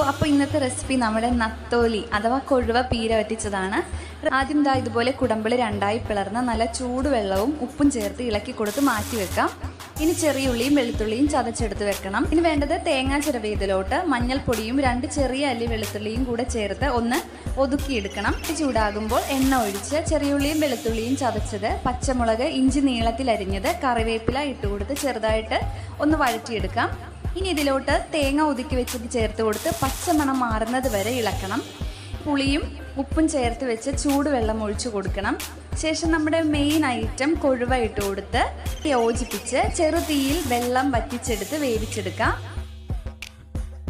അപ്പോൾ ഇന്നത്തെ റെസിപ്പി നമ്മുടെ നത്തോലി അഥവാ കൊഴുവ പീര വറ്റിച്ചതാണ്. ആദ്യം ഇതുപോലെ കുടമ്പിളി രണ്ടായി പിളർന്ന് നല്ല ചൂടുവെള്ളവും ഉപ്പും ചേർത്ത് ഇളക്കി കൊടുത്ത് മാറ്റി വെക്കാം. ഇനി ചെറിയ ഉള്ളിയും വെളുത്തുള്ളിയും ചതച്ചെടുത്ത് വെക്കണം. ഇനി വേണ്ടത് തേങ്ങാ ചിരവിയതിലോട്ട് മഞ്ഞൾപ്പൊടിയും 2 ചെറിയ അല്ലി വെളുത്തുള്ളിയും കൂടെ ചേർത്ത് ഒന്ന് ഒതുക്കിയെടുക്കണം. ചൂടാകുമ്പോൾ എണ്ണ ഒഴിച്ച് ചെറിയുള്ളിയും വെളുത്തുള്ളിയും ചതച്ചത്, പച്ചമുളക്, ഇഞ്ചി നീളത്തിൽ അരിഞ്ഞത്, കറിവേപ്പില ഇട്ടുകൊടുത്ത് ചെറുതായിട്ട് ഒന്ന് വഴറ്റിയെടുക്കാം. ഇനി ഇതിലോട്ട് തേങ്ങ ഒതുക്കി വെച്ചത് ചേർത്ത് കൊടുത്ത് പച്ചമണം മാറുന്നത് വരെ ഇളക്കണം. പുളിയും ഉപ്പും ചേർത്ത് വെച്ച് ചൂടുവെള്ളം ഒഴിച്ചു കൊടുക്കണം. ശേഷം നമ്മുടെ മെയിൻ ഐറ്റം കൊഴുവ ഇട്ട് കൊടുത്ത് യോജിപ്പിച്ച് ചെറുതീയിൽ വെള്ളം വറ്റിച്ചെടുത്ത് വേവിച്ചെടുക്കാം.